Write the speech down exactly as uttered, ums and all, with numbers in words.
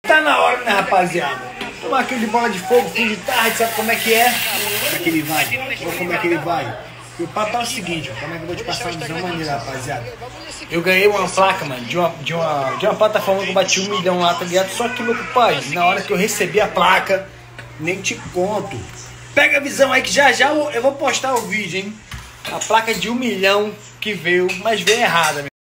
Tá na hora, né, rapaziada? Tomar aquele de bola de fogo, fim de tarde, sabe como é que é? Como é que ele vai? Ou como é que ele vai? E o papo é o seguinte, como é que eu vou te passar uma visão maneira, rapaziada? Eu ganhei uma placa, mano, de uma, de uma, de uma plataforma que eu bati um milhão lá, tá ligado? Só que, meu pai, na hora que eu recebi a placa, nem te conto. Pega a visão aí que já já eu vou postar o vídeo, hein? A placa de um milhão que veio, mas veio errada,